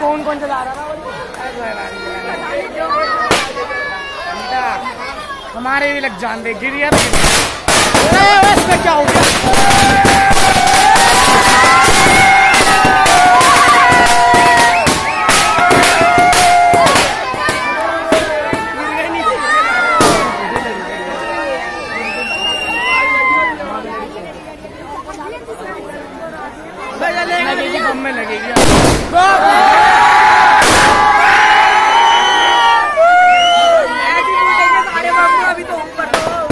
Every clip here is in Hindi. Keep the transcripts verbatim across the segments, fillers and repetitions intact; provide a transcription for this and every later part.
कौन कौन चला रहा था? हमारे भी लग जान दे गिर यार। इसमें क्या हो गया? लगेगी बम में लगेगी। अभी तो ऊपर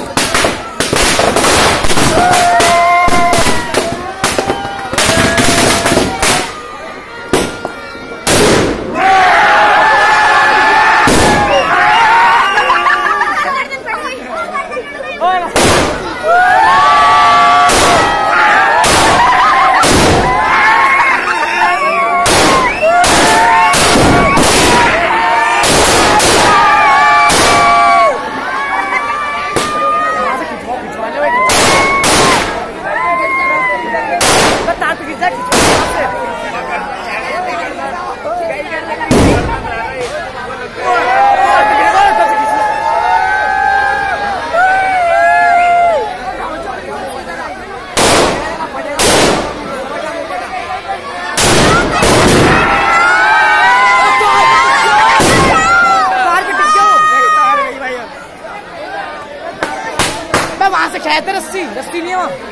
वहां से कहते रस्सी रस्सी नहीं है वहां।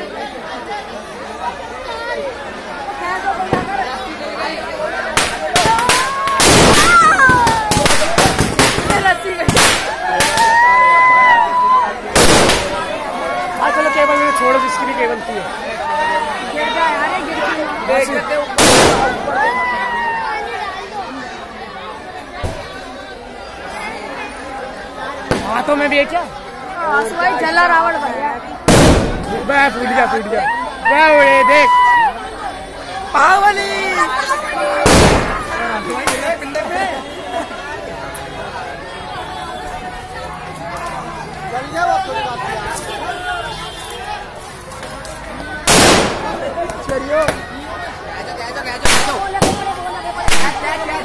हाँ चलो केबल में छोड़ो जिसकी भी केबल थी। हाथों में भी है क्या? जला रावण बना फूट गया फूट गया क्या उड़े देख पावली। चलिए